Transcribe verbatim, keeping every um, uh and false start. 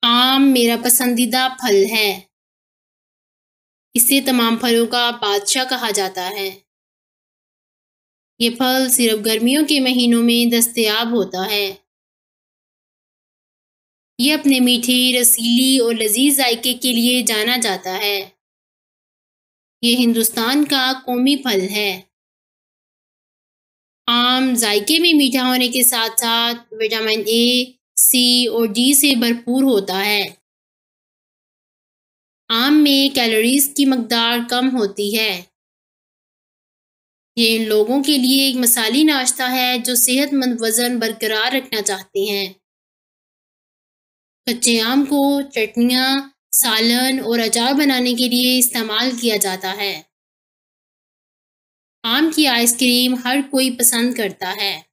आम मेरा पसंदीदा फल है। इसे तमाम फलों का बादशाह कहा जाता है। ये फल सिर्फ गर्मियों के महीनों में दस्तयाब होता है। ये अपने मीठी, रसीली और लजीज जायके के लिए जाना जाता है। ये हिंदुस्तान का कौमी फल है। आम जायके में मीठा होने के साथ साथ विटामिन ए, सी और डी से भरपूर होता है। आम में कैलोरीज की मकदार कम होती है। ये इन लोगों के लिए एक मसाली नाश्ता है जो सेहतमंद वजन बरकरार रखना चाहते हैं। कच्चे आम को चटनियाँ, सालन और अचार बनाने के लिए इस्तेमाल किया जाता है। आम की आइसक्रीम हर कोई पसंद करता है।